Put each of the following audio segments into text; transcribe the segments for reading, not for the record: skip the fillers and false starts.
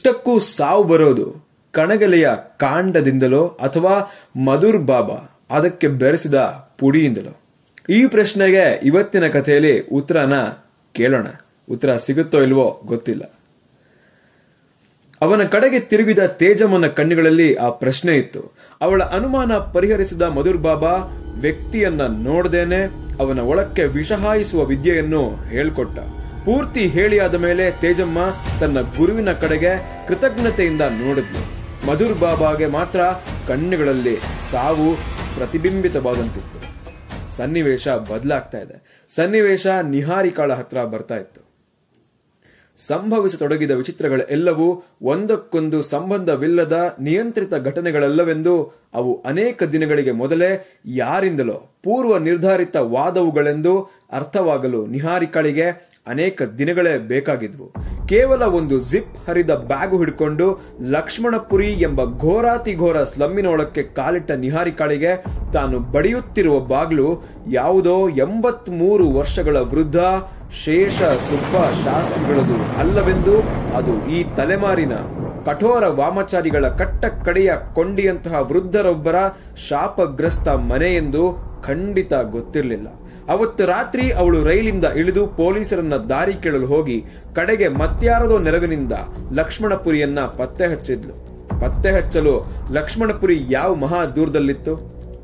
ಇಷ್ಟಕ್ಕೂ ಸಾವು ಬರೋದು ಕಣಗಲೆಯ ಕಾಂಡದಿಂದಲೋ ಅಥವಾ ಮಧುರ್ ಬಾಬಾ ಅದಕ್ಕೆ ಬೆರೆಸಿದ ಪುಡಿಯಿಂದಲೋ? ಈ ಪ್ರಶ್ನೆಗೆ ಇವತ್ತಿನ ಕಥೆಯಲ್ಲಿ ಉತ್ತರನ ಕೇಳೋಣ. ಉತ್ತರ ಸಿಗುತ್ತೋ ಇಲ್ವೋ ಗೊತ್ತಿಲ್ಲ. ಅವನ ಕಡೆಗೆ ತಿರುಗಿದ ತೇಜಮ್ಮನ ಕಣ್ಣುಗಳಲ್ಲಿ ಆ ಪ್ರಶ್ನೆ ಇತ್ತು. ಅವಳ ಅನುಮಾನ ಪರಿಹರಿಸಿದ ಮಧುರ್ ಬಾಬಾ ವ್ಯಕ್ತಿಯನ್ನ ನೋಡದೇನೆ ಅವನ ಒಳಕ್ಕೆ ವಿಷ ಹಾಯಿಸುವ ವಿದ್ಯೆಯನ್ನು ಹೇಳ್ಕೊಟ್ಟ. ಪೂರ್ತಿ ಹೇಳಿಯಾದ ಮೇಲೆ ತೇಜಮ್ಮ ತನ್ನ ಗುರುವಿನ ಕಡೆಗೆ ಕೃತಜ್ಞತೆಯಿಂದ ನೋಡಿದ್ಲು. ಮಧುರ್ ಬಾಬಾಗೆ ಮಾತ್ರ ಕಣ್ಣುಗಳಲ್ಲಿ ಸಾವು ಪ್ರತಿಬಿಂಬಿತವಾದಂತಿತ್ತು. ಸನ್ನಿವೇಶ ಬದಲಾಗ್ತಾ ಇದೆ. ಸನ್ನಿವೇಶ ನಿಹಾರಿಕಾಳ ಹತ್ರ ಬರ್ತಾ ಇತ್ತು. ಸಂಭವಿಸತೊಡಗಿದ ವಿಚಿತ್ರಗಳೆಲ್ಲವೂ ಒಂದಕ್ಕೊಂದು ಸಂಬಂಧವಿಲ್ಲದ ನಿಯಂತ್ರಿತ ಘಟನೆಗಳಲ್ಲವೆಂದು, ಅವು ಅನೇಕ ದಿನಗಳಿಗೆ ಮೊದಲೇ ಯಾರಿಂದಲೋ ಪೂರ್ವ ನಿರ್ಧಾರಿತ ವಾದವುಗಳೆಂದು ಅರ್ಥವಾಗಲು ನಿಹಾರಿಕಾಳಿಗೆ ಅನೇಕ ದಿನಗಳೇ ಬೇಕಾಗಿದ್ವು. ಕೇವಲ ಒಂದು ಜಿಪ್ ಹರಿದ ಬ್ಯಾಗು ಹಿಡ್ಕೊಂಡು ಲಕ್ಷ್ಮಣಪುರಿ ಎಂಬ ಘೋರಾತಿಘೋರ ಸ್ಲಮ್ಮಿನೊಳಕ್ಕೆ ಕಾಲಿಟ್ಟ ನಿಹಾರಿಕಾಳಿಗೆ ತಾನು ಬಡಿಯುತ್ತಿರುವ ಬಾಗ್ಲು ಯಾವುದೋ 83 ವರ್ಷಗಳ ವೃದ್ಧ ಶೇಷ ಸುಬ್ಬ ಶಾಸ್ತ್ರಿಗಳದು ಅಲ್ಲವೆಂದು, ಅದು ಈ ತಲೆಮಾರಿನ ಕಠೋರ ವಾಮಾಚಾರಿಗಳ ಕಟ್ಟ ಕಡೆಯ ಕೊಂಡಿಯಂತಹ ವೃದ್ಧರೊಬ್ಬರ ಶಾಪಗ್ರಸ್ತ ಮನೆ ಎಂದು ಖಂಡಿತ ಗೊತ್ತಿರಲಿಲ್ಲ. ಅವತ್ತು ರಾತ್ರಿ ಅವಳು ರೈಲಿಂದ ಇಳಿದು ಪೊಲೀಸರನ್ನ ದಾರಿ ಕೇಳಲು ಹೋಗಿ ಕಡೆಗೆ ಮತ್ಯಾರದೋ ನೆರವಿನಿಂದ ಲಕ್ಷ್ಮಣಪುರಿಯನ್ನ ಪತ್ತೆ ಹಚ್ಚಿದ್ಲು. ಪತ್ತೆ ಹಚ್ಚಲು ಲಕ್ಷ್ಮಣಪುರಿ ಯಾವ ಮಹಾ ದೂರದಲ್ಲಿತ್ತು?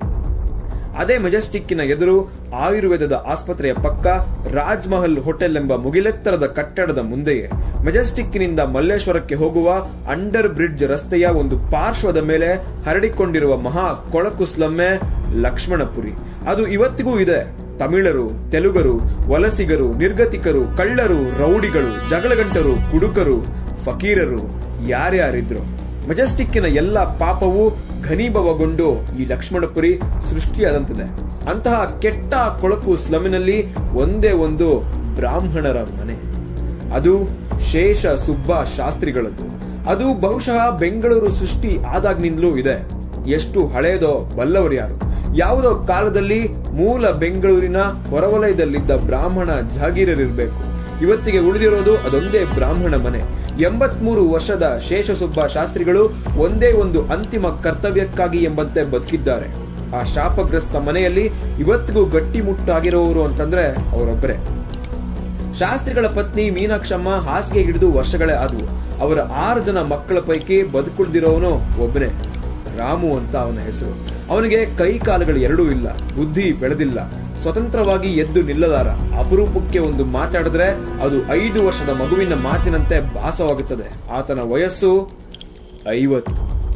ಅದೇ ಮೆಜೆಸ್ಟಿಕ್ಕಿನ ಎದುರು ಆಯುರ್ವೇದದ ಆಸ್ಪತ್ರೆಯ ಪಕ್ಕ ರಾಜ್ ಮಹಲ್ ಹೋಟೆಲ್ ಎಂಬ ಮುಗಿಲೆತ್ತರದ ಕಟ್ಟಡದ ಮುಂದೆಯೇ ಮೆಜೆಸ್ಟಿಕ್ನಿಂದ ಮಲ್ಲೇಶ್ವರಕ್ಕೆ ಹೋಗುವ ಅಂಡರ್ ಬ್ರಿಡ್ಜ್ ರಸ್ತೆಯ ಒಂದು ಪಾರ್ಶ್ವದ ಮೇಲೆ ಹರಡಿಕೊಂಡಿರುವ ಮಹಾ ಕೊಳಕು ಸ್ಲಮ್ಮೆ ಲಕ್ಷ್ಮಣಪುರಿ. ಅದು ಇವತ್ತಿಗೂ ಇದೆ. ತಮಿಳರು, ತೆಲುಗರು, ವಲಸಿಗರು, ನಿರ್ಗತಿಕರು, ಕಳ್ಳರು, ರೌಡಿಗಳು, ಜಗಳಗಂಟರು, ಕುಡುಕರು, ಫಕೀರರು ಯಾರ್ಯಾರಿದ್ರು ಮೆಜೆಸ್ಟಿಕ್ಕಿನ ಎಲ್ಲ ಪಾಪವೂ ಘನೀಭವಗೊಂಡು ಈ ಲಕ್ಷ್ಮಣಪುರಿ ಸೃಷ್ಟಿಯಾದಂತಿದೆ. ಅಂತಹ ಕೆಟ್ಟ ಕೊಳಕು ಸ್ಲಮ್ಮಿನಲ್ಲಿ ಒಂದೇ ಒಂದು ಬ್ರಾಹ್ಮಣರ ಮನೆ. ಅದು ಶೇಷ ಸುಬ್ಬ ಶಾಸ್ತ್ರಿಗಳದ್ದು. ಅದು ಬಹುಶಃ ಬೆಂಗಳೂರು ಸೃಷ್ಟಿ ಆದಾಗ್ನಿಂದಲೂ ಇದೆ. ಎಷ್ಟು ಹಳೆಯದೋ ಬಲ್ಲವರು ಯಾರು? ಯಾವುದೋ ಕಾಲದಲ್ಲಿ ಮೂಲ ಬೆಂಗಳೂರಿನ ಹೊರವಲಯದಲ್ಲಿದ್ದ ಬ್ರಾಹ್ಮಣ ಜಾಗೀರರಿರ್ಬೇಕು. ಇವತ್ತಿಗೆ ಉಳಿದಿರೋದು ಅದೊಂದೇ ಬ್ರಾಹ್ಮಣ ಮನೆ. 83 ವರ್ಷದ ಶೇಷಸುಬ್ಬ ಶಾಸ್ತ್ರಿಗಳು ಒಂದೇ ಒಂದು ಅಂತಿಮ ಕರ್ತವ್ಯಕ್ಕಾಗಿ ಎಂಬಂತೆ ಬದುಕಿದ್ದಾರೆ. ಆ ಶಾಪಗ್ರಸ್ತ ಮನೆಯಲ್ಲಿ ಇವತ್ತಿಗೂ ಗಟ್ಟಿಮುಟ್ಟಾಗಿರೋರು ಅಂತಂದ್ರೆ ಅವರೊಬ್ಬರೇ. ಶಾಸ್ತ್ರಿಗಳ ಪತ್ನಿ ಮೀನಾಕ್ಷಮ್ಮ ಹಾಸಿಗೆ ಹಿಡಿದು ವರ್ಷಗಳೇ ಆದವು. ಅವರ 6 ಜನ ಮಕ್ಕಳ ಪೈಕಿ ಬದುಕುಳಿದಿರೋನು ಒಬ್ಬನೇ, ರಾಮು ಅಂತ ಅವನ ಹೆಸರು. ಅವನಿಗೆ ಕೈ ಕಾಲುಗಳು ಎರಡೂ ಇಲ್ಲ, ಬುದ್ಧಿ ಬೆಳೆದಿಲ್ಲ, ಸ್ವತಂತ್ರವಾಗಿ ಎದ್ದು ನಿಲ್ಲದಾರ. ಅಪರೂಪಕ್ಕೆ ಒಂದು ಮಾತಾಡಿದ್ರೆ ಅದು 5 ವರ್ಷದ ಮಗುವಿನ ಮಾತಿನಂತೆ ಭಾಸವಾಗುತ್ತದೆ. ಆತನ ವಯಸ್ಸು 50.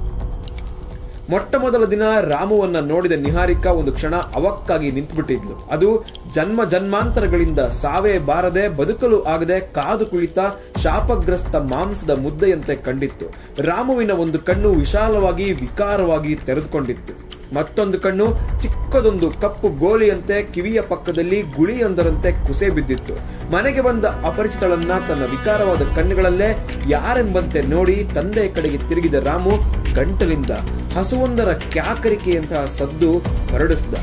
ಮೊಟ್ಟ ಮೊದಲ ದಿನ ರಾಮುವನ್ನ ನೋಡಿದ ನಿಹಾರಿಕಾ ಒಂದು ಕ್ಷಣ ಅವಕ್ಕಾಗಿ ನಿಂತುಬಿಟ್ಟಿದ್ಲು. ಅದು ಜನ್ಮ ಜನ್ಮಾಂತರಗಳಿಂದ ಸಾವೇ ಬಾರದೆ ಬದುಕಲು ಆಗದೆ ಕಾದು ಕುಳಿತ ಶಾಪಗ್ರಸ್ತ ಮಾಂಸದ ಮುದ್ದೆಯಂತೆ ಕಂಡಿತ್ತು. ರಾಮುವಿನ ಒಂದು ಕಣ್ಣು ವಿಶಾಲವಾಗಿ ವಿಕಾರವಾಗಿ ತೆರೆದುಕೊಂಡಿತ್ತು. ಮತ್ತೊಂದು ಕಣ್ಣು ಚಿಕ್ಕದೊಂದು ಕಪ್ಪು ಗೋಲಿಯಂತೆ ಕಿವಿಯ ಪಕ್ಕದಲ್ಲಿ ಗುಳಿಯೊಂದರಂತೆ ಕುಸೆ ಬಿದ್ದಿತ್ತು. ಮನೆಗೆ ಬಂದ ಅಪರಿಚಿತಳನ್ನ ತನ್ನ ವಿಕಾರವಾದ ಕಣ್ಣುಗಳಲ್ಲೇ ಯಾರೆಂಬಂತೆ ನೋಡಿ ತಂದೆಯ ಕಡೆಗೆ ತಿರುಗಿದ ರಾಮು ಗಂಟಲಿಂದ ಹಸುವೊಂದರ ಕ್ಯಾಕರಿಕೆಯಂತಹ ಸದ್ದು ಹೊರಡಿಸಿದ.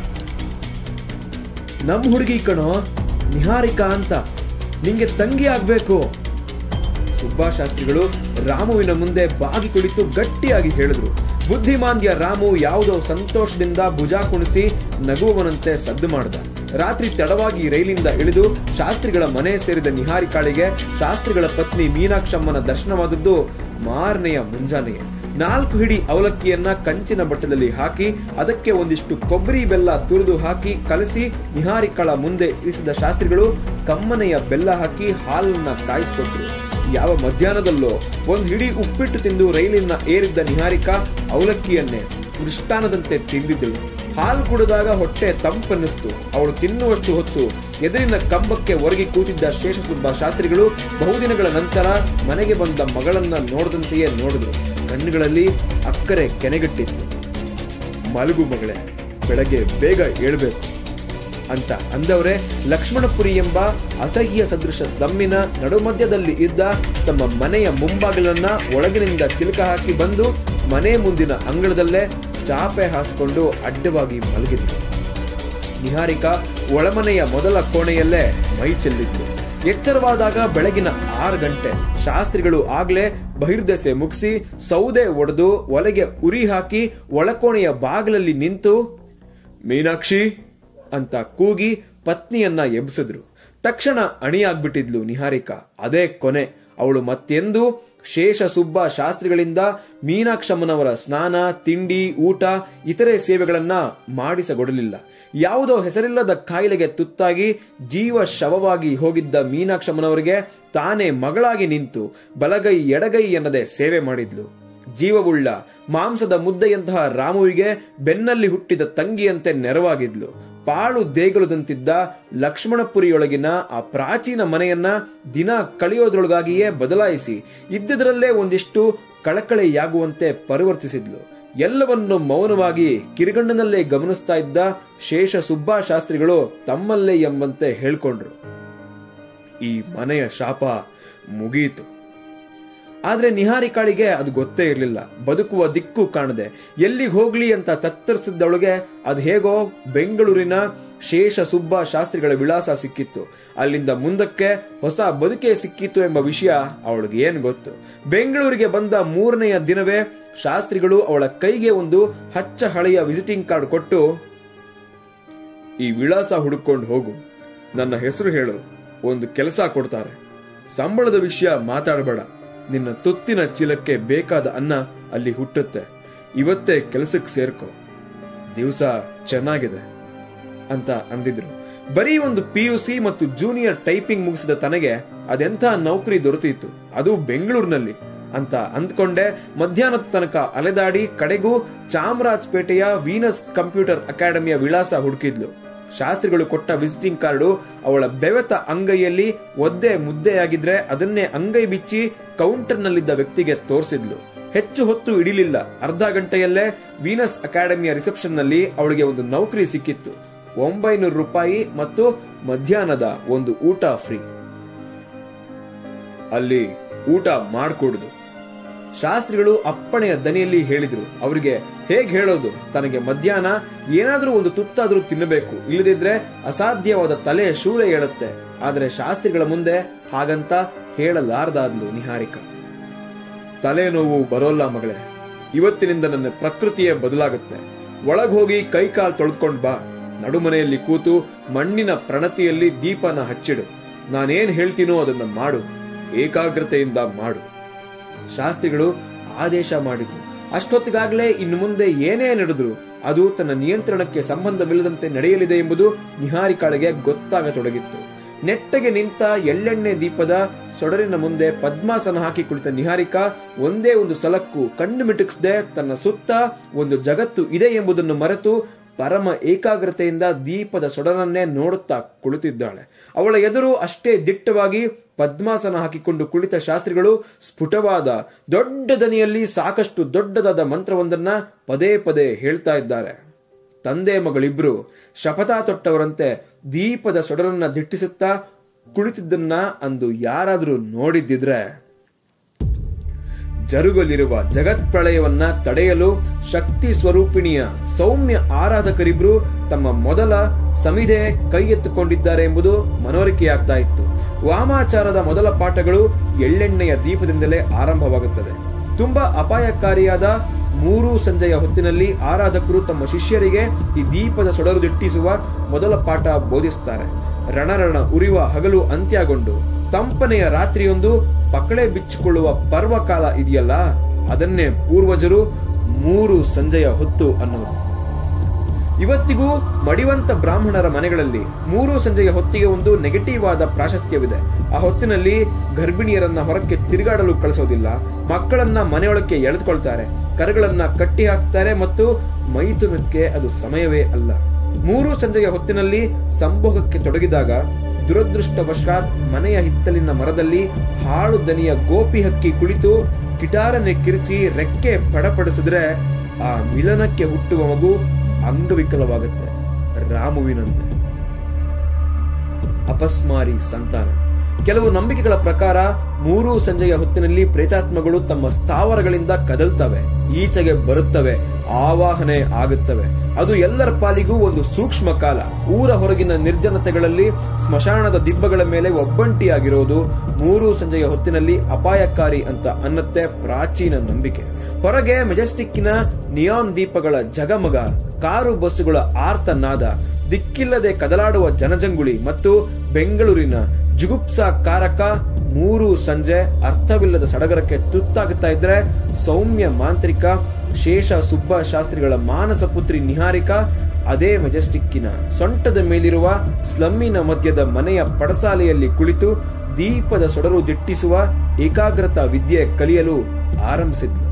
ನಮ್ ಹುಡುಗಿ ಕಣೋ, ನಿಹಾರಿಕಾ ಅಂತ, ನಿಂಗೆ ತಂಗಿ ಆಗ್ಬೇಕು. ಸುಬ್ಬಾಶಾಸ್ತ್ರಿಗಳು ರಾಮುವಿನ ಮುಂದೆ ಬಾಗಿ ಕುಳಿತು ಗಟ್ಟಿಯಾಗಿ ಹೇಳಿದ್ರು. ಬುದ್ಧಿಮಾಂದ್ಯ ರಾಮು ಯಾವುದೋ ಸಂತೋಷದಿಂದ ಭುಜ ಕುಣಿಸಿ ನಗುವವನಂತೆ ಸದ್ದು ಮಾಡಿದ. ರಾತ್ರಿ ತಡವಾಗಿ ರೈಲಿಂದ ಇಳಿದು ಶಾಸ್ತ್ರಿಗಳ ಮನೆ ಸೇರಿದ ನಿಹಾರಿಕಾಳಿಗೆ ಶಾಸ್ತ್ರಿಗಳ ಪತ್ನಿ ಮೀನಾಕ್ಷಮ್ಮನ ದರ್ಶನವಾದದ್ದು ಮಾರನೆಯ ಮುಂಜಾನೆಯೇ. 4 ಹಿಡಿ ಅವಲಕ್ಕಿಯನ್ನ ಕಂಚಿನ ಬಟ್ಟದಲ್ಲಿ ಹಾಕಿ ಅದಕ್ಕೆ ಒಂದಿಷ್ಟು ಕೊಬ್ಬರಿ ಬೆಲ್ಲ ತುರಿದು ಹಾಕಿ ಕಲಸಿ ನಿಹಾರಿಕಾಳ ಮುಂದೆ ಇರಿಸಿದ ಶಾಸ್ತ್ರಿಗಳು ಕಮ್ಮನೆಯ ಬೆಲ್ಲ ಹಾಕಿ ಹಾಲನ್ನ ಕಾಯಿಸಿಕೊಟ್ರು. ಯಾವ ಮಧ್ಯಾಹ್ನದಲ್ಲೋ ಒಂದು ಹಿಡಿ ಉಪ್ಪಿಟ್ಟು ತಿಂದು ರೈಲಿನ ಏರಿದ್ದ ನಿಹಾರಿಕಾ ಅವಲಕ್ಕಿಯನ್ನೇ ಮೃಷ್ಟಾನದಂತೆ ತಿಂದಿದ್ದಳು. ಹಾಲು ಕುಡಿದಾಗ ಹೊಟ್ಟೆ ತಂಪನ್ನಿಸ್ತು. ಅವಳು ತಿನ್ನುವಷ್ಟು ಹೊತ್ತು ಎದುರಿನ ಕಂಬಕ್ಕೆ ಒರಗಿ ಕೂತಿದ್ದ ಶೇಷಸುಬ್ಬ ಶಾಸ್ತ್ರಿಗಳು ಬಹುದಿನಗಳ ನಂತರ ಮನೆಗೆ ಬಂದ ಮಗಳನ್ನ ನೋಡದಂತೆಯೇ ನೋಡಿದ್ರು. ಕಣ್ಣುಗಳಲ್ಲಿ ಅಕ್ಕರೆ ಕೆನೆಗಟ್ಟಿತ್ತು. ಮಲಗು ಮಗಳೇ, ಬೆಳಗ್ಗೆ ಬೇಗ ಏಳ್ಬೇಕು ಅಂತ ಅಂದವರೇ ಲಕ್ಷ್ಮಣಪುರಿ ಎಂಬ ಅಸಹ್ಯ ಸದೃಶ ಸ್ಲಮ್ಮಿನ ನಡುಮಧ್ಯದಲ್ಲಿ ಇದ್ದ ತಮ್ಮ ಮನೆಯ ಮುಂಬಾಗಿಲನ್ನ ಒಳಗಿನಿಂದ ಚಿಲಕ ಹಾಕಿ ಬಂದು ಮನೆ ಮುಂದಿನ ಅಂಗಳದಲ್ಲೇ ಚಾಪೆ ಹಾಸಿಕೊಂಡು ಅಡ್ಡವಾಗಿ ಮಲಗಿದ್ರು. ನಿಹಾರಿಕಾ ಒಳಮನೆಯ ಮೊದಲ ಕೋಣೆಯಲ್ಲೇ ಮೈ ಚೆಲ್ಲಿದ್ಲು. ಎಚ್ಚರವಾದಾಗ ಬೆಳಗಿನ 6 ಗಂಟೆ. ಶಾಸ್ತ್ರಿಗಳು ಆಗ್ಲೇ ಬಹಿರ್ದೆಸೆ ಮುಗಿಸಿ ಸೌದೆ ಒಡೆದು ಒಲೆಗೆ ಉರಿ ಹಾಕಿ ಒಳಕೋಣೆಯ ಬಾಗಿಲಲ್ಲಿ ನಿಂತು ಮೀನಾಕ್ಷಿ ಅಂತ ಕೂಗಿ ಪತ್ನಿಯನ್ನ ಎಬ್ಸಿದ್ರು. ತಕ್ಷಣ ಅಣಿಯಾಗ್ಬಿಟ್ಟಿದ್ಲು ನಿಹಾರಿಕಾ. ಅದೇ ಕೊನೆ. ಅವಳು ಮತ್ತೆಂದೂ ಶೇಷಸುಬ್ಬ ಶಾಸ್ತ್ರಿಗಳಿಂದ ಮೀನಾಕ್ಷಮ್ಮನವರ ಸ್ನಾನ, ತಿಂಡಿ, ಊಟ, ಇತರೆ ಸೇವೆಗಳನ್ನ ಮಾಡಿಸಗೊಡಲಿಲ್ಲ. ಯಾವುದೋ ಹೆಸರಿಲ್ಲದ ಕಾಯಿಲೆಗೆ ತುತ್ತಾಗಿ ಜೀವ ಶವವಾಗಿ ಹೋಗಿದ್ದ ಮೀನಾಕ್ಷಮ್ಮನವರಿಗೆ ತಾನೇ ಮಗಳಾಗಿ ನಿಂತು ಬಲಗೈ ಎಡಗೈ ಎನ್ನದೆ ಸೇವೆ ಮಾಡಿದ್ಲು. ಜೀವವುಳ್ಳ ಮಾಂಸದ ಮುದ್ದೆಯಂತಹ ರಾಮುವಿಗೆ ಬೆನ್ನಲ್ಲಿ ಹುಟ್ಟಿದ ತಂಗಿಯಂತೆ ನೆರವಾಗಿದ್ಲು. ಪಾಳು ದೇಗುಲದಂತಿದ್ದ ಲಕ್ಷ್ಮಣಪುರಿಯೊಳಗಿನ ಆ ಪ್ರಾಚೀನ ಮನೆಯನ್ನ ದಿನ ಕಳೆಯೋದ್ರೊಳಗಾಗಿಯೇ ಬದಲಾಯಿಸಿ ಇದ್ದುದರಲ್ಲೇ ಒಂದಿಷ್ಟು ಕಳಕಳೆಯಾಗುವಂತೆ ಪರಿವರ್ತಿಸಿದ್ಲು. ಎಲ್ಲವನ್ನು ಮೌನವಾಗಿ ಕಿರಿಗಣ್ಣಿನಲ್ಲೇ ಗಮನಿಸ್ತಾ ಇದ್ದ ಶೇಷಸುಬ್ಬ ಶಾಸ್ತ್ರಿಗಳು ತಮ್ಮಲ್ಲೇ ಎಂಬಂತೆ ಹೇಳ್ಕೊಂಡ್ರು, ಈ ಮನೆಯ ಶಾಪ ಮುಗಿಯಿತು. ಆದ್ರೆ ನಿಹಾರಿಕಾಳಿಗೆ ಅದು ಗೊತ್ತೇ ಇರಲಿಲ್ಲ. ಬದುಕುವ ದಿಕ್ಕು ಕಾಣದೆ ಎಲ್ಲಿಗೆ ಹೋಗ್ಲಿ ಅಂತ ತತ್ತರಿಸಿದ್ದವಳಿಗೆ ಅದು ಹೇಗೋ ಬೆಂಗಳೂರಿನ ಶೇಷಸುಬ್ಬ ಶಾಸ್ತ್ರಿಗಳ ವಿಳಾಸ ಸಿಕ್ಕಿತ್ತು. ಅಲ್ಲಿಂದ ಮುಂದಕ್ಕೆ ಹೊಸ ಬದುಕೆ ಸಿಕ್ಕಿತ್ತು ಎಂಬ ವಿಷಯ ಅವಳಿಗೆ ಏನ್ ಗೊತ್ತು. ಬೆಂಗಳೂರಿಗೆ ಬಂದ 3ನೆಯ ದಿನವೇ ಶಾಸ್ತ್ರಿಗಳು ಅವಳ ಕೈಗೆ ಒಂದು ಹಚ್ಚ ಹಳೆಯ ವಿಸಿಟಿಂಗ್ ಕಾರ್ಡ್ ಕೊಟ್ಟು, ಈ ವಿಳಾಸ ಹುಡುಕೊಂಡು ಹೋಗು, ನನ್ನ ಹೆಸರು ಹೇಳು, ಒಂದು ಕೆಲಸ ಕೊಡ್ತಾರೆ, ಸಂಬಳದ ವಿಷಯ ಮಾತಾಡಬೇಡ, ನಿನ್ನ ತುತ್ತಿನ ಚೀಲಕ್ಕೆ ಬೇಕಾದ ಅನ್ನ ಅಲ್ಲಿ ಹುಟ್ಟುತ್ತೆ, ಇವತ್ತೇ ಕೆಲಸಕ್ಕೆ ಸೇರ್ಕೋ, ದಿವಸ ಚೆನ್ನಾಗಿದೆ ಅಂತ ಅಂದಿದ್ರು. ಬರೀ ಒಂದು PUC ಮತ್ತು ಜೂನಿಯರ್ ಟೈಪಿಂಗ್ ಮುಗಿಸಿದ ತನಗೆ ಅದೆಂಥ ನೌಕರಿ ದೊರೆತಿತ್ತು, ಅದು ಬೆಂಗಳೂರಿನಲ್ಲಿ ಅಂತ ಅಂದ್ಕೊಂಡೆ ಮಧ್ಯಾಹ್ನದ ತನಕ ಅಲೆದಾಡಿ ಕಡೆಗೂ ಚಾಮರಾಜಪೇಟೆಯ ವೀನಸ್ ಕಂಪ್ಯೂಟರ್ ಅಕಾಡೆಮಿಯ ವಿಳಾಸ ಹುಡುಕಿದ್ಲು. ಶಾಸ್ತ್ರಿಗಳು ಕೊಟ್ಟ ವಿಸಿಟಿಂಗ್ ಕಾರ್ಡು ಅವಳ ಬೆವೆತ ಅಂಗೈಯಲ್ಲಿ ಒದ್ದೆ ಮುದ್ದೆಯಾಗಿದ್ರೆ ಅದನ್ನೇ ಅಂಗೈ ಬಿಚ್ಚಿ ಕೌಂಟರ್ನಲ್ಲಿದ್ದ ವ್ಯಕ್ತಿಗೆ ತೋರಿಸಿದ್ಲು. ಹೆಚ್ಚು ಹೊತ್ತು ಇಡಿಲಿಲ್ಲ. ಅರ್ಧ ಗಂಟೆಯಲ್ಲೇ ವೀನಸ್ ಅಕಾಡೆಮಿಯ ರಿಸೆಪ್ಷನ್ ನಲ್ಲಿ ಅವಳಿಗೆ ಒಂದು ನೌಕರಿ ಸಿಕ್ಕಿತ್ತು. 900 ರೂಪಾಯಿ ಮತ್ತು ಮಧ್ಯಾಹ್ನದ ಒಂದು ಊಟ ಫ್ರೀ. ಅಲ್ಲಿ ಊಟ ಮಾಡ್ಕೊಡುದು. ಶಾಸ್ತ್ರಿಗಳು ಅಪ್ಪಣೆಯ ದನಿಯಲ್ಲಿ ಹೇಳಿದ್ರು. ಅವರಿಗೆ ಹೇಗ್ ಹೇಳೋದು? ತನಗೆ ಮಧ್ಯಾಹ್ನ ಏನಾದ್ರೂ ಒಂದು ತುತ್ತಾದ್ರೂ ತಿನ್ನಬೇಕು, ಇಲ್ಲದಿದ್ರೆ ಅಸಾಧ್ಯವಾದ ತಲೆ ಶೂಳೆ ಹೇಳುತ್ತೆ. ಆದ್ರೆ ಶಾಸ್ತ್ರಿಗಳ ಮುಂದೆ ಹಾಗಂತ ಹೇಳಲಾರದಾದ್ಲು ನಿಹಾರಿಕಾ. ತಲೆನೋವು ಬರೋಲ್ಲ ಮಗಳೇ, ಇವತ್ತಿನಿಂದ ನನ್ನ ಪ್ರಕೃತಿಯೇ ಬದಲಾಗುತ್ತೆ. ಒಳಗ್ ಹೋಗಿ ಕೈ ಕಾಲು ತೊಳೆದುಕೊಂಡ್ ಬಾ, ನಡುಮನೆಯಲ್ಲಿ ಕೂತು ಮಣ್ಣಿನ ಪ್ರಣತಿಯಲ್ಲಿ ದೀಪನ ಹಚ್ಚಿಡು, ನಾನೇನ್ ಹೇಳ್ತೀನೋ ಅದನ್ನ ಮಾಡು, ಏಕಾಗ್ರತೆಯಿಂದ ಮಾಡು. ಶಾಸ್ತ್ರಿಗಳು ಆದೇಶ ಮಾಡಿದ್ರು. ಅಷ್ಟೊತ್ತಿಗಾಗಲೇ ಇನ್ನು ಮುಂದೆ ಏನೇ ನಡೆದ್ರು ಅದು ತನ್ನ ನಿಯಂತ್ರಣಕ್ಕೆ ಸಂಬಂಧವಿಲ್ಲದಂತೆ ನಡೆಯಲಿದೆ ಎಂಬುದು ನಿಹಾರಿಕಾಳಿಗೆ ಗೊತ್ತಾಗತೊಡಗಿತ್ತು. ನೆಟ್ಟಗೆ ನಿಂತ ಎಳ್ಳೆಣ್ಣೆ ದೀಪದ ಸೊಡರಿನ ಮುಂದೆ ಪದ್ಮಾಸನ ಹಾಕಿ ಕುಳಿತ ನಿಹಾರಿಕಾ ಒಂದೇ ಒಂದು ಸಲಕ್ಕೂ ಕಣ್ಣು ಮಿಟುಕಿಸದೆ ತನ್ನ ಸುತ್ತ ಒಂದು ಜಗತ್ತು ಇದೆ ಎಂಬುದನ್ನು ಮರೆತು ಪರಮ ಏಕಾಗ್ರತೆಯಿಂದ ದೀಪದ ಸೊಡರನ್ನೇ ನೋಡುತ್ತಾ ಕುಳಿತಿದ್ದಾಳೆ. ಅವಳ ಎದುರು ಅಷ್ಟೇ ದಿಟ್ಟವಾಗಿ ಪದ್ಮಾಸನ ಹಾಕಿಕೊಂಡು ಕುಳಿತ ಶಾಸ್ತ್ರಿಗಳು ಸ್ಫುಟವಾದ ದೊಡ್ಡ ದನಿಯಲ್ಲಿ ಸಾಕಷ್ಟು ದೊಡ್ಡದಾದ ಮಂತ್ರವೊಂದನ್ನ ಪದೇ ಪದೇ ಹೇಳ್ತಾ ಇದ್ದಾರೆ. ತಂದೆ ಮಗಳಿಬ್ರು ಶಪಥ ತೊಟ್ಟವರಂತೆ ದೀಪದ ಸೊಡರನ್ನ ದಿಟ್ಟಿಸುತ್ತಾ ಕುಳಿತಿದ್ದನ್ನ ಅಂದು ಯಾರಾದ್ರೂ ನೋಡಿದ್ದಿದ್ರೆ ಜರುಗಲಿರುವ ಜಗತ್ಪ್ರಳಯವನ್ನ ತಡೆಯಲು ಶಕ್ತಿ ಸ್ವರೂಪಿಣಿಯ ಸೌಮ್ಯ ಆರಾಧಕರಿಬ್ರು ತಮ್ಮ ಮೊದಲ ಸಮಿಧೆ ಕೈ ಎತ್ತುಕೊಂಡಿದ್ದಾರೆ ಎಂಬುದು ಮನವರಿಕೆಯಾಗ್ತಾ ಇತ್ತು. ವಾಮಾಚಾರದ ಮೊದಲ ಪಾಠಗಳು ಎಳ್ಳೆಣ್ಣೆಯ ದೀಪದಿಂದಲೇ ಆರಂಭವಾಗುತ್ತದೆ. ತುಂಬಾ ಅಪಾಯಕಾರಿಯಾದ 3 ಸಂಜೆಯ ಹೊತ್ತಿನಲ್ಲಿ ಆರಾಧಕರು ತಮ್ಮ ಶಿಷ್ಯರಿಗೆ ಈ ದೀಪದ ಸೊಡರು ದಿಟ್ಟಿಸುವ ಮೊದಲ ಪಾಠ ಬೋಧಿಸುತ್ತಾರೆ. ರಣರಣ ಉರಿವ ಹಗಲು ಅಂತ್ಯಗೊಂಡು ತಂಪನೆಯ ರಾತ್ರಿಯೊಂದು ಪಕಳೆ ಬಿಚ್ಚಿಕೊಳ್ಳುವ ಪರ್ವಕಾಲ ಇದೆಯಲ್ಲ, ಅದನ್ನೇ ಪೂರ್ವಜರು 3 ಸಂಜೆಯ ಹೊತ್ತು ಅನ್ನೋದು. ಇವತ್ತಿಗೂ ಮಡಿವಂತ ಬ್ರಾಹ್ಮಣರ ಮನೆಗಳಲ್ಲಿ 3 ಸಂಜೆಯ ಹೊತ್ತಿಗೆ ಒಂದು ನೆಗೆಟಿವ್ ಆದ ಪ್ರಾಶಸ್ತ್ಯವಿದೆ. ಆ ಹೊತ್ತಿನಲ್ಲಿ ಗರ್ಭಿಣಿಯರನ್ನ ಹೊರಕ್ಕೆ ತಿರುಗಾಡಲು ಕಳಿಸೋದಿಲ್ಲ, ಮಕ್ಕಳನ್ನ ಮನೆಯೊಳಕ್ಕೆ ಎಳೆದುಕೊಳ್ತಾರೆ, ಕರುಗಳನ್ನ ಕಟ್ಟಿ ಹಾಕ್ತಾರೆ ಮತ್ತು ಮೈಥುನಕ್ಕೆ ಅದು ಸಮಯವೇ ಅಲ್ಲ. 3 ಸಂಜೆಯ ಹೊತ್ತಿನಲ್ಲಿ ಸಂಭೋಗಕ್ಕೆ ತೊಡಗಿದಾಗ ದುರದೃಷ್ಟವಶಾತ್ ಮನೆಯ ಹಿತ್ತಲಿನ ಮರದಲ್ಲಿ ಹಾಳು ದನಿಯ ಗೋಪಿ ಹಕ್ಕಿ ಕುಳಿತು ಕಿಟಾರನೆ ಕಿರಿಚಿ ರೆಕ್ಕೆ ಪಡಪಡಿಸಿದ್ರೆ ಆ ಮಿಲನಕ್ಕೆ ಹುಟ್ಟುವ ಮಗು ಅಂಗವಿಕಲವಾಗುತ್ತೆ, ರಾಮುವಿನಂತೆ. ಅಪಸ್ಮಾರಿ ಸಂತಾನ. ಕೆಲವು ನಂಬಿಕೆಗಳ ಪ್ರಕಾರ 3 ಸಂಜೆಯ ಹೊತ್ತಿನಲ್ಲಿ ಪ್ರೇತಾತ್ಮಗಳು ತಮ್ಮ ಸ್ಥಾವರಗಳಿಂದ ಕದಲ್ತವೆ, ಈಚೆಗೆ ಬರುತ್ತವೆ, ಆವಾಹನೆ ಆಗುತ್ತವೆ. ಅದು ಎಲ್ಲರ ಪಾಲಿಗೂ ಒಂದು ಸೂಕ್ಷ್ಮ ಕಾಲ. ಊರ ಹೊರಗಿನ ನಿರ್ಜನತೆಗಳಲ್ಲಿ ಸ್ಮಶಾನದ ದಿಬ್ಬಗಳ ಮೇಲೆ ಒಬ್ಬಂಟಿಯಾಗಿರೋದು 3 ಸಂಜೆಯ ಹೊತ್ತಿನಲ್ಲಿ ಅಪಾಯಕಾರಿ ಅಂತ ಅನ್ನತ್ತೆ ಪ್ರಾಚೀನ ನಂಬಿಕೆ. ಹೊರಗೆ ಮೆಜೆಸ್ಟಿಕ್ಕಿನ ನಿಯಾನ್ ದೀಪಗಳ ಜಗಮಗ, ಕಾರು ಬಸ್ಸುಗಳ ಆರ್ತನಾದ, ದಿಕ್ಕಿಲ್ಲದೆ ಕದಲಾಡುವ ಜನಜಂಗುಳಿ ಮತ್ತು ಬೆಂಗಳೂರಿನ ಜುಗುಪ್ಸಾಕಾರಕ 3 ಸಂಜೆ ಅರ್ಥವಿಲ್ಲದ ಸಡಗರಕ್ಕೆ ತುತ್ತಾಗುತ್ತಾ ಇದ್ರೆ, ಸೌಮ್ಯ ಮಾಂತ್ರಿಕ ಶೇಷ ಸುಬ್ಬ ಶಾಸ್ತ್ರಿಗಳ ಮಾನಸ ಪುತ್ರಿ ನಿಹಾರಿಕಾ ಅದೇ ಮೆಜೆಸ್ಟಿಕ್ಕಿನ ಸೊಂಟದ ಮೇಲಿರುವ ಸ್ಲಮ್ಮಿನ ಮಧ್ಯದ ಮನೆಯ ಪಡಸಾಲೆಯಲ್ಲಿ ಕುಳಿತು ದೀಪದ ಸೊಡರು ದಿಟ್ಟಿಸುವ ಏಕಾಗ್ರತಾ ವಿದ್ಯೆ ಕಲಿಯಲು ಆರಂಭಿಸಿದ್ಲು.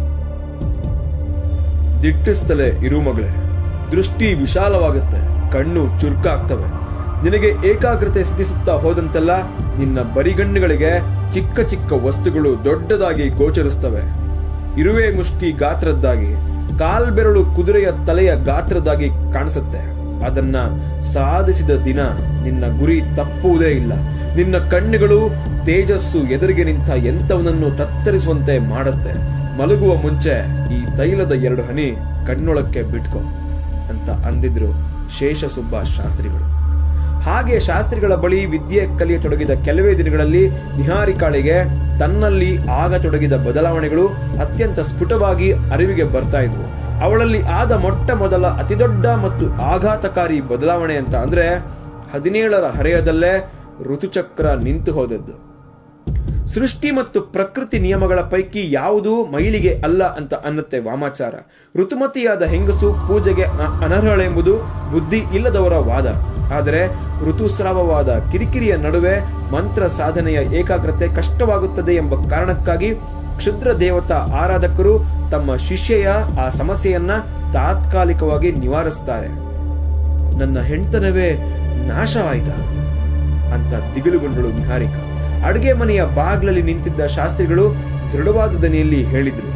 ದಿಟ್ಟಿಸ್ತಲೇ ಇರು ಮಗಳೇ, ದೃಷ್ಟಿ ವಿಶಾಲವಾಗುತ್ತೆ, ಕಣ್ಣು ಚುರುಕಾಗ್ತವೆ. ನಿನಗೆ ಏಕಾಗ್ರತೆ ಸಿದ್ಧಿಸುತ್ತಾ ಹೋದಂತೆಲ್ಲ ನಿನ್ನ ಬರಿಗಣ್ಣುಗಳಿಗೆ ಚಿಕ್ಕ ಚಿಕ್ಕ ವಸ್ತುಗಳು ದೊಡ್ಡದಾಗಿ ಗೋಚರಿಸ್ತವೆ. ಇರುವೆ ಮುಷ್ಟಿ ಗಾತ್ರದ್ದಾಗಿ, ಕಾಲ್ಬೆರಳು ಕುದುರೆಯ ತಲೆಯ ಗಾತ್ರದಾಗಿ ಕಾಣಿಸುತ್ತೆ. ಅದನ್ನ ಸಾಧಿಸಿದ ದಿನ ನಿನ್ನ ಗುರಿ ತಪ್ಪುವುದೇ ಇಲ್ಲ. ನಿನ್ನ ಕಣ್ಣುಗಳು ತೇಜಸ್ಸು ಎದುರಿಗೆ ನಿಂತ ಎಂತವನನ್ನು ತತ್ತರಿಸುವಂತೆ ಮಾಡುತ್ತೆ. ಮಲಗುವ ಮುಂಚೆ ಈ ತೈಲದ 2 ಹನಿ ಕಣ್ಣೊಳಕ್ಕೆ ಬಿಟ್ಕೋ ಅಂತ ಅಂದಿದ್ರು ಶೇಷಸುಬ್ಬ ಶಾಸ್ತ್ರಿಗಳು. ಹಾಗೆ ಶಾಸ್ತ್ರಿಗಳ ಬಳಿ ವಿದ್ಯೆ ಕಲಿಯತೊಡಗಿದ ಕೆಲವೇ ದಿನಗಳಲ್ಲಿ ನಿಹಾರಿಕಾಳಿಗೆ ತನ್ನಲ್ಲಿ ಆಗತೊಡಗಿದ ಬದಲಾವಣೆಗಳು ಅತ್ಯಂತ ಸ್ಫುಟವಾಗಿ ಅರಿವಿಗೆ ಬರ್ತಾ ಇದ್ವು. ಅವಳಲ್ಲಿ ಆದ ಮೊಟ್ಟ ಮೊದಲ ಅತಿದೊಡ್ಡ ಮತ್ತು ಆಘಾತಕಾರಿ ಬದಲಾವಣೆ ಅಂತ ಅಂದ್ರೆ 17ರ ಹರೆಯದಲ್ಲೇ ಋತುಚಕ್ರ ನಿಂತು ಹೋದದ್ದು. ಸೃಷ್ಟಿ ಮತ್ತು ಪ್ರಕೃತಿ ನಿಯಮಗಳ ಪೈಕಿ ಯಾವುದೂ ಮೈಲಿಗೆ ಅಲ್ಲ ಅಂತ ಅನ್ನತ್ತೆ ವಾಮಾಚಾರ. ಋತುಮತಿಯಾದ ಹೆಂಗಸು ಪೂಜೆಗೆ ಅನರ್ಹಳೆಂಬುದು ಬುದ್ಧಿ ಇಲ್ಲದವರ ವಾದ. ಆದರೆ ಋತುಸ್ರಾವವಾದ ಕಿರಿಕಿರಿಯ ನಡುವೆ ಮಂತ್ರ ಸಾಧನೆಯ ಏಕಾಗ್ರತೆ ಕಷ್ಟವಾಗುತ್ತದೆ ಎಂಬ ಕಾರಣಕ್ಕಾಗಿ ಕ್ಷುದ್ರ ದೇವತಾ ಆರಾಧಕರು ತಮ್ಮ ಶಿಷ್ಯೆಯ ಆ ಸಮಸ್ಯೆಯನ್ನ ತಾತ್ಕಾಲಿಕವಾಗಿ ನಿವಾರಿಸುತ್ತಾರೆ. ನನ್ನ ಹೆಣ್ತನವೇ ನಾಶವಾಯಿತ ಅಂತ ದಿಗಿಲುಗೊಂಡಳು ನಿಹಾರಿಕಾ. ಅಡುಗೆ ಮನೆಯ ಬಾಗ್ಲಲ್ಲಿ ನಿಂತಿದ್ದ ಶಾಸ್ತ್ರಿಗಳು ದೃಢವಾದ ದನಿಯಲ್ಲಿ ಹೇಳಿದ್ರು,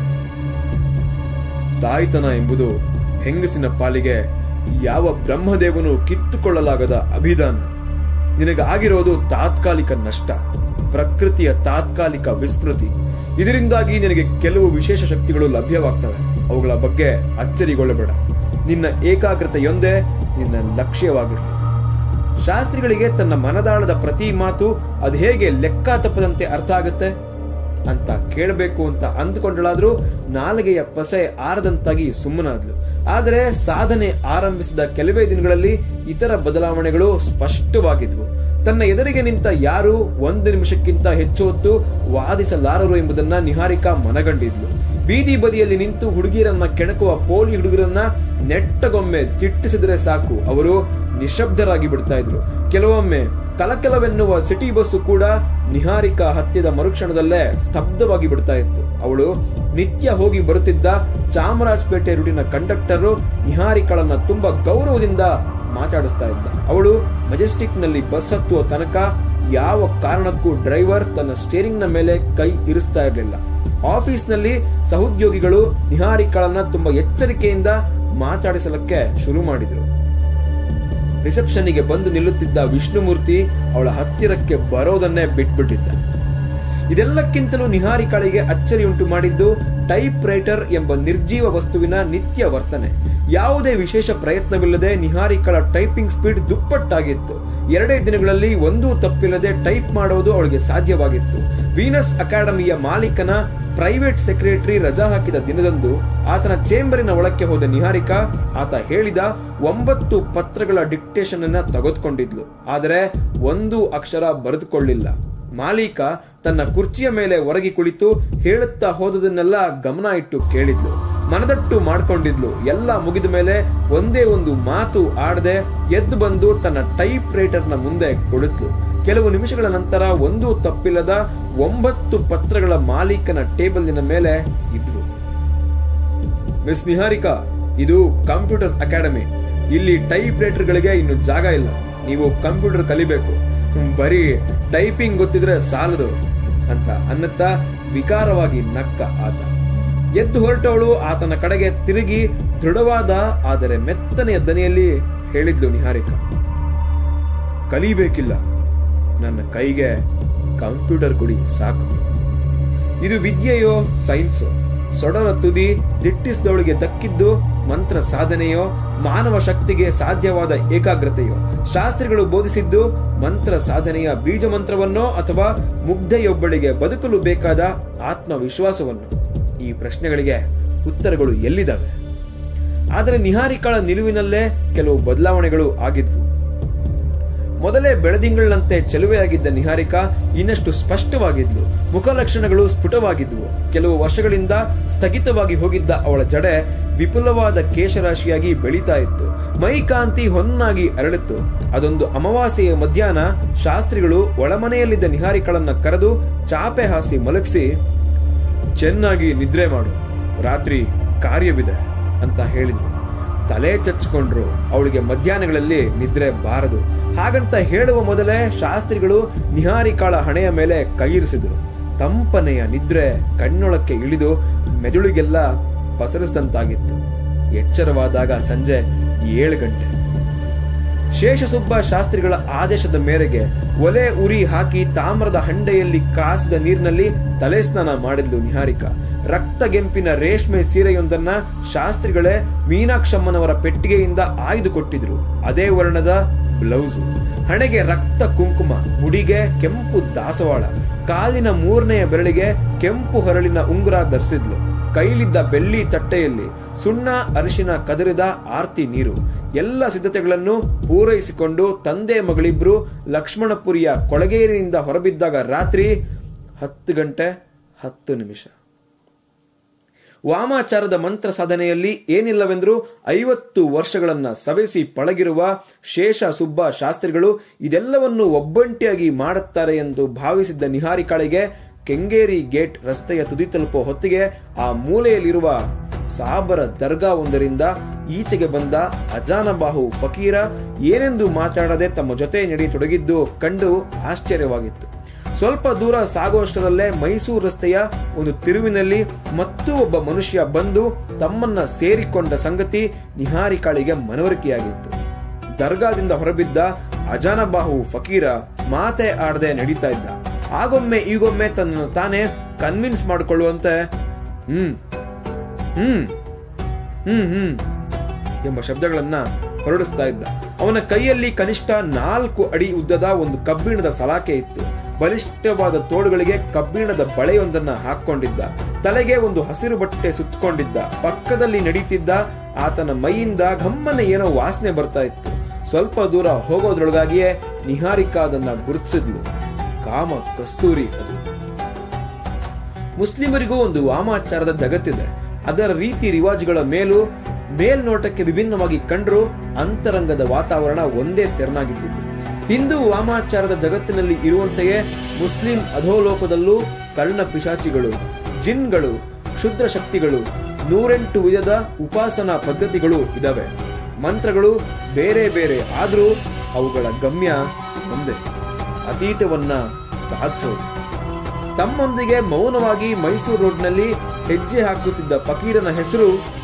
ತಾಯ್ತನ ಎಂಬುದು ಹೆಂಗಸಿನ ಪಾಲಿಗೆ ಯಾವ ಬ್ರಹ್ಮದೇವನು ಕಿತ್ತುಕೊಳ್ಳಲಾಗದ ಅಭಿದಾನ. ನಿನಗಾಗಿರೋದು ತಾತ್ಕಾಲಿಕ ನಷ್ಟ, ಪ್ರಕೃತಿಯ ತಾತ್ಕಾಲಿಕ ವಿಸ್ಮೃತಿ. ಇದರಿಂದಾಗಿ ನಿನಗೆ ಕೆಲವು ವಿಶೇಷ ಶಕ್ತಿಗಳು ಲಭ್ಯವಾಗ್ತವೆ. ಅವುಗಳ ಬಗ್ಗೆ ಅಚ್ಚರಿಗೊಳ್ಳಬೇಡ. ನಿನ್ನ ಏಕಾಗ್ರತೆಯೊಂದೇ ನಿನ್ನ ಲಕ್ಷ್ಯವಾಗಿರಲಿ. ಶಾಸ್ತ್ರಿಗಳಿಗೆ ತನ್ನ ಮನದಾಳದ ಪ್ರತಿ ಮಾತು ಅದು ಹೇಗೆ ಲೆಕ್ಕ ತಪ್ಪದಂತೆ ಅರ್ಥ ಆಗುತ್ತೆ ಅಂತ ಕೇಳಬೇಕು ಅಂತ ಅಂದುಕೊಂಡಳಾದ್ರೂ ನಾಲಿಗೆಯ ಪಸೆ ಆರದಂತಾಗಿ ಸುಮ್ಮನಾದ್ಲು. ಆದರೆ ಸಾಧನೆ ಆರಂಭಿಸಿದ ಕೆಲವೇ ದಿನಗಳಲ್ಲಿ ಇತರ ಬದಲಾವಣೆಗಳು ಸ್ಪಷ್ಟವಾಗಿದ್ವು. ತನ್ನ ಎದುರಿಗೆ ನಿಂತ ಯಾರು 1 ನಿಮಿಷಕ್ಕಿಂತ ಹೆಚ್ಚು ಹೊತ್ತು ವಾದಿಸಲಾರರು ಎಂಬುದನ್ನ ನಿಹಾರಿಕಾ ಮನಗಂಡಿದ್ಲು. ಬೀದಿ ಬದಿಯಲ್ಲಿ ನಿಂತು ಹುಡುಗಿಯರನ್ನ ಕೆಣಕುವ ಪೋಲಿ ಹುಡುಗರನ್ನ ನೆಟ್ಟಗೊಮ್ಮೆ ತಿಟ್ಟಿಸಿದ್ರೆ ಸಾಕು, ಅವರು ನಿಶಬ್ದರಾಗಿ ಬಿಡ್ತಾ ಇದ್ರು. ಕೆಲವೊಮ್ಮೆ ಕಲಕಲವೆನ್ನುವ ಸಿಟಿ ಬಸ್ಸು ಕೂಡ ನಿಹಾರಿಕಾ ಹತ್ತಿದ ಮರುಕ್ಷಣದಲ್ಲೇ ಸ್ತಬ್ಧವಾಗಿ ಬಿಡ್ತಾ ಇತ್ತು. ಅವಳು ನಿತ್ಯ ಹೋಗಿ ಬರುತ್ತಿದ್ದ ಚಾಮರಾಜಪೇಟೆ ರೂಟಿನ ಕಂಡಕ್ಟರ್ ನಿಹಾರಿಕಾಳನ್ನ ತುಂಬಾ ಗೌರವದಿಂದ ಮಾತಾಡಿಸ್ತಾ ಇದ್ದ. ಅವಳು ಮೆಜೆಸ್ಟಿಕ್ ನಲ್ಲಿ ಬಸ್ ಹತ್ತುವ ತನಕ ಯಾವ ಕಾರಣಕ್ಕೂ ಡ್ರೈವರ್ ತನ್ನ ಸ್ಟೇರಿಂಗ್ ನ ಮೇಲೆ ಕೈ ಇರಿಸ್ತಾ ಇರಲಿಲ್ಲ. ಆಫೀಸ್ ನಲ್ಲಿ ಸಹೋದ್ಯೋಗಿಗಳು ನಿಹಾರಿಕಾಳನ್ನ ತುಂಬಾ ಎಚ್ಚರಿಕೆಯಿಂದ ಮಾತಾಡಿಸಲಕ್ಕೆ ಶುರು ಮಾಡಿದ್ರು. ರಿಸೆಪ್ಷನ್ನಿಗೆ ಬಂದು ನಿಲ್ಲುತ್ತಿದ್ದ ವಿಷ್ಣುಮೂರ್ತಿ ಅವಳ ಹತ್ತಿರಕ್ಕೆ ಬರೋದನ್ನೇ ಬಿಟ್ಬಿಟ್ಟಿದ್ದ. ಇದೆಲ್ಲಕ್ಕಿಂತಲೂ ನಿಹಾರಿಕಾಳಿಗೆ ಅಚ್ಚರಿಯುಂಟು ಮಾಡಿದ್ದು ಟೈಪ್ ರೈಟರ್ ಎಂಬ ನಿರ್ಜೀವ ವಸ್ತುವಿನ ನಿತ್ಯ ವರ್ತನೆ. ಯಾವುದೇ ವಿಶೇಷ ಪ್ರಯತ್ನವಿಲ್ಲದೆ ನಿಹಾರಿಕಾಳ ಟೈಪಿಂಗ್ ಸ್ಪೀಡ್ ದುಪ್ಪಟ್ಟಾಗಿತ್ತು. 2 ದಿನಗಳಲ್ಲಿ ಒಂದೂ ತಪ್ಪಿಲ್ಲದೆ ಟೈಪ್ ಮಾಡುವುದು ಅವಳಿಗೆ ಸಾಧ್ಯವಾಗಿತ್ತು. ವೀನಸ್ ಅಕಾಡೆಮಿಯ ಮಾಲೀಕನ ಪ್ರೈವೇಟ್ ಸೆಕ್ರೆಟರಿ ರಜಾ ಹಾಕಿದ ದಿನದಂದು ಆತನ ಚೇಂಬರಿನ ಒಳಕ್ಕೆ ಹೋದ ನಿಹಾರಿಕಾ ಆತ ಹೇಳಿದ 9 ಪತ್ರಗಳ ಡಿಕ್ಟೇಷನ್ ಅನ್ನ ತೆಗೆದುಕೊಂಡಿದ್ಲು. ಆದರೆ 1 ಅಕ್ಷರ ಬರೆದುಕೊಳ್ಳಿಲ್ಲ. ಮಾಲೀಕ ತನ್ನ ಕುರ್ಚಿಯ ಮೇಲೆ ಒರಗಿ ಕುಳಿತು ಹೇಳುತ್ತಾ ಹೋದದನ್ನೆಲ್ಲ ಗಮನ ಇಟ್ಟು ಕೇಳಿದ್ಲು. ಮನದಟ್ಟು ಮಾಡ್ಕೊಂಡಿದ್ಲು. ಎಲ್ಲ ಮುಗಿದ ಮೇಲೆ ಒಂದೇ ಒಂದು ಮಾತು ಆಡದೆ ಎದ್ದು ಬಂದು ತನ್ನ ಟೈಪ್ ರೈಟರ್ ನ ಮುಂದೆ ಕುಳಿತಳು. ಕೆಲವು ನಿಮಿಷಗಳ ನಂತರ 1 ತಪ್ಪಿಲ್ಲದ 9 ಪತ್ರಗಳ ಮಾಲೀಕನ ಟೇಬಲಿನ ಮೇಲೆ ಇದ್ವು. ಮಿಸ್ ನಿಹಾರಿಕಾ, ಇದು ಕಂಪ್ಯೂಟರ್ ಅಕಾಡೆಮಿ. ಇಲ್ಲಿ ಟೈಪ್ ರೈಟರ್ ಗಳಿಗೆ ಇನ್ನು ಜಾಗ ಇಲ್ಲ. ನೀವು ಕಂಪ್ಯೂಟರ್ ಕಲಿಬೇಕು. ಬರೀ ಟೈಪಿಂಗ್ ಗೊತ್ತಿದ್ರೆ ಸಾಲದು ಅಂತ ಅನ್ನುತ್ತಾ ವಿಕಾರವಾಗಿ ನಕ್ಕ ಆತ. ಎದ್ದು ಹೊರಟವಳು ಆತನ ಕಡೆಗೆ ತಿರುಗಿ ದೃಢವಾದ ಆದರೆ ಮೆತ್ತನೆಯ ದನಿಯಲ್ಲಿ ಹೇಳಿದ್ಲು ನಿಹಾರಿಕಾ, ಕಲಿಬೇಕಿಲ್ಲ, ನನ್ನ ಕೈಗೆ ಕಂಪ್ಯೂಟರ್ ಕೊಡಿ ಸಾಕು. ಇದು ವಿದ್ಯೆಯೋ ಸೈನ್ಸೋ, ಸೊಡರ ತುದಿ ದಿಟ್ಟಿಸಿದವಳಿಗೆ ದಕ್ಕಿದ್ದು ಮಂತ್ರ ಸಾಧನೆಯೋ, ಮಾನವ ಶಕ್ತಿಗೆ ಸಾಧ್ಯವಾದ ಏಕಾಗ್ರತೆಯೋ? ಶಾಸ್ತ್ರಿಗಳು ಬೋಧಿಸಿದ್ದು ಮಂತ್ರ ಸಾಧನೆಯ ಬೀಜ ಮಂತ್ರವನ್ನೋ ಅಥವಾ ಮುಗ್ಧೆಯೊಬ್ಬಳಿಗೆ ಬದುಕಲು ಬೇಕಾದ ಆತ್ಮವಿಶ್ವಾಸವನ್ನು? ಈ ಪ್ರಶ್ನೆಗಳಿಗೆ ಉತ್ತರಗಳು ಎಲ್ಲಿದ್ದಾವೆ? ಆದರೆ ನಿಹಾರಿಕಾಳ ನಿಲುವಿನಲ್ಲೇ ಕೆಲವು ಬದಲಾವಣೆಗಳು ಆಗಿದ್ವು. ಮೊದಲೇ ಬೆಳದಿಂಗಳಂತೆ ಚೆಲುವೆಯಾಗಿದ್ದ ನಿಹಾರಿಕಾ ಇನ್ನಷ್ಟು ಸ್ಪಷ್ಟವಾಗಿದ್ಲು. ಮುಖಲಕ್ಷಣಗಳು ಸ್ಫುಟವಾಗಿದ್ವು. ಕೆಲವು ವರ್ಷಗಳಿಂದ ಸ್ಥಗಿತವಾಗಿ ಹೋಗಿದ್ದ ಅವಳ ಜಡೆ ವಿಪುಲವಾದ ಕೇಶರಾಶಿಯಾಗಿ ಬೆಳೀತಾ ಇತ್ತು. ಮೈಕಾಂತಿ ಹೊನ್ನಾಗಿ ಅರಳಿತ್ತು. ಅದೊಂದು ಅಮಾವಾಸ್ಯೆಯ ಮಧ್ಯಾಹ್ನ ಶಾಸ್ತ್ರಿಗಳು ಒಳಮನೆಯಲ್ಲಿದ್ದ ನಿಹಾರಿಕಾಳನ್ನ ಕರೆದು ಚಾಪೆ ಹಾಸಿ ಮಲಗಿಸಿ, ಚೆನ್ನಾಗಿ ನಿದ್ರೆ ಮಾಡು, ರಾತ್ರಿ ಕಾರ್ಯವಿದೆ ಅಂತ ಹೇಳಿದ್ರು. ತಲೆ ಚಚ್ಕೊಂಡ್ರು. ಅವಳಿಗೆ ಮಧ್ಯಾಹ್ನಗಳಲ್ಲಿ ನಿದ್ರೆ ಬಾರದು. ಹಾಗಂತ ಹೇಳುವ ಮೊದಲೇ ಶಾಸ್ತ್ರಿಗಳು ನಿಹಾರಿಕಾಳ ಹಣೆಯ ಮೇಲೆ ಕೈಯಿರಿಸಿದ್ರು. ತಂಪನೆಯ ನಿದ್ರೆ ಕಣ್ಣೊಳಕ್ಕೆ ಇಳಿದು ಮೆದುಳಿಗೆಲ್ಲ ಪಸರಿಸಿದಂತಾಗಿತ್ತು. ಎಚ್ಚರವಾದಾಗ ಸಂಜೆ 7 ಗಂಟೆ. ಶೇಷಸುಬ್ಬ ಶಾಸ್ತ್ರಿಗಳ ಆದೇಶದ ಮೇರೆಗೆ ಒಲೆ ಉರಿ ಹಾಕಿ ತಾಮ್ರದ ಹಂಡೆಯಲ್ಲಿ ಕಾಸಿದ ನೀರಿನಲ್ಲಿ ತಲೆ ಸ್ನಾನ ಮಾಡಿದ್ಲು ನಿಹಾರಿಕಾ. ರಕ್ತಗೆಂಪಿನ ರೇಷ್ಮೆ ಸೀರೆಯೊಂದನ್ನ ಶಾಸ್ತ್ರಿಗಳೇ ಮೀನಾಕ್ಷಮ್ಮನವರ ಪೆಟ್ಟಿಗೆಯಿಂದ ಆಯ್ದುಕೊಟ್ಟಿದ್ರು. ಅದೇ ವರ್ಣದ ಬ್ಲೌಸು, ಹಣೆಗೆ ರಕ್ತ ಕುಂಕುಮ, ಮುಡಿಗೆ ಕೆಂಪು ದಾಸವಾಳ, ಕಾಲಿನ 3ನೇ ಬೆರಳಿಗೆ ಕೆಂಪು ಹರಳಿನ ಉಂಗುರ ಧರಿಸಿದ್ಲು. ಕೈಲಿದ್ದ ಬೆಳ್ಳಿ ತಟ್ಟೆಯಲ್ಲಿ ಸುಣ್ಣ ಅರಿಶಿನ ಕದರಿದ ಆರ್ತಿ ನೀರು. ಎಲ್ಲ ಸಿದ್ಧತೆಗಳನ್ನು ಪೂರೈಸಿಕೊಂಡು ತಂದೆ ಮಗಳಿಬ್ರು ಲಕ್ಷ್ಮಣಪುರಿಯ ಕೊಳಗೇರಿಯಿಂದ ಹೊರಬಿದ್ದಾಗ ರಾತ್ರಿ 10 ಗಂಟೆ 10 ನಿಮಿಷ. ವಾಮಾಚಾರದ ಮಂತ್ರ ಸಾಧನೆಯಲ್ಲಿ ಏನಿಲ್ಲವೆಂದರೂ 50 ವರ್ಷಗಳನ್ನ ಸವೆಸಿ ಪಳಗಿರುವ ಶೇಷ ಸುಬ್ಬ ಶಾಸ್ತ್ರಿಗಳು ಇದೆಲ್ಲವನ್ನು ಒಬ್ಬಂಟಿಯಾಗಿ ಮಾಡುತ್ತಾರೆ ಎಂದು ಭಾವಿಸಿದ್ದ ನಿಹಾರಿಕಾಳಿಗೆ ಕೆಂಗೇರಿ ಗೇಟ್ ರಸ್ತೆಯ ತುದಿ ತಲುಪುವ ಹೊತ್ತಿಗೆ ಆ ಮೂಲೆಯಲ್ಲಿರುವ ಸಾಬರ ದರ್ಗಾ ಒಂದರಿಂದ ಈಚೆಗೆ ಬಂದ ಅಜಾನಬಾಹು ಫಕೀರ ಏನೆಂದು ಮಾತಾಡದೆ ತಮ್ಮ ಜೊತೆ ನಡೆಯತೊಡಗಿದ್ದು ಕಂಡು ಆಶ್ಚರ್ಯವಾಗಿತ್ತು. ಸ್ವಲ್ಪ ದೂರ ಸಾಗುವಷ್ಟರಲ್ಲೇ ಮೈಸೂರು ರಸ್ತೆಯ ಒಂದು ತಿರುವಿನಲ್ಲಿ ಮತ್ತೂ ಒಬ್ಬ ಮನುಷ್ಯ ಬಂದು ತಮ್ಮನ್ನ ಸೇರಿಕೊಂಡ ಸಂಗತಿ ನಿಹಾರಿಕಾಳಿಗೆ ಮನವರಿಕೆಯಾಗಿತ್ತು. ದರ್ಗಾದಿಂದ ಹೊರಬಿದ್ದ ಅಜಾನಬಾಹು ಫಕೀರ ಮಾತೆ ಆಡದೆ ನಡೀತಾ ಇದ್ದ. ಆಗೊಮ್ಮೆ ಈಗೊಮ್ಮೆ ತನ್ನ ತಾನೇ ಕನ್ವಿನ್ಸ್ ಮಾಡಿಕೊಳ್ಳುವಂತೆ ಎಂಬ ಶಬ್ದಗಳನ್ನ ಹೊರಡಿಸ್ತಾ ಇದ್ದ. ಅವನ ಕೈಯಲ್ಲಿ ಕನಿಷ್ಠ 4 ಅಡಿ ಉದ್ದದ ಒಂದು ಕಬ್ಬಿಣದ ಸಲಾಕೆ ಇತ್ತು. ಬಲಿಷ್ಠವಾದ ತೋಳುಗಳಿಗೆ ಕಬ್ಬಿಣದ ಬಳೆಯೊಂದನ್ನ ಹಾಕೊಂಡಿದ್ದ. ತಲೆಗೆ ಒಂದು ಹಸಿರು ಬಟ್ಟೆ ಸುತ್ತಕೊಂಡಿದ್ದ. ಪಕ್ಕದಲ್ಲಿ ನಡೀತಿದ್ದ ಆತನ ಮೈಯಿಂದ ಗಮ್ಮನೆ ಏನೋ ವಾಸನೆ ಬರ್ತಾ ಇತ್ತು. ಸ್ವಲ್ಪ ದೂರ ಹೋಗೋದ್ರೊಳಗಾಗಿಯೇ ನಿಹಾರಿಕಾ ಅದನ್ನ ಗುರುತಿಸಿದ್ಲು. ಕಾಮ ಕಸ್ತೂರಿ ಅದು. ಮುಸ್ಲಿಮರಿಗೂ ಒಂದು ವಾಮಾಚಾರದ ಜಗತ್ತಿದೆ. ಅದರ ರೀತಿ ರಿವಾಜುಗಳ ಮೇಲ್ನೋಟಕ್ಕೆ ವಿಭಿನ್ನವಾಗಿ ಕಂಡ್ರೂ ಅಂತರಂಗದ ವಾತಾವರಣ ಒಂದೇ ತೆರನಾಗಿದ್ದು. ಹಿಂದೂ ವಾಮಾಚಾರದ ಜಗತ್ತಿನಲ್ಲಿ ಇರುವಂತೆಯೇ ಮುಸ್ಲಿಂ ಅಧೋಲೋಕದಲ್ಲೂ ಕರ್ಣ ಪಿಶಾಚಿಗಳು, ಜಿನ್ಗಳು, ಕ್ಷುದ್ರ ಶಕ್ತಿಗಳು, 108 ವಿಧದ ಉಪಾಸನಾ ಪದ್ಧತಿಗಳು ಇದಾವೆ. ಮಂತ್ರಗಳು ಬೇರೆ ಬೇರೆ ಆದ್ರೂ ಅವುಗಳ ಗಮ್ಯ ಒಂದೇ, ಅತೀತವನ್ನ ಸಾಧಿಸೋದು. ತಮ್ಮೊಂದಿಗೆ ಮೌನವಾಗಿ ಮೈಸೂರು ರೋಡ್ನಲ್ಲಿ ಹೆಜ್ಜೆ ಹಾಕುತ್ತಿದ್ದ ಫಕೀರನ ಹೆಸರು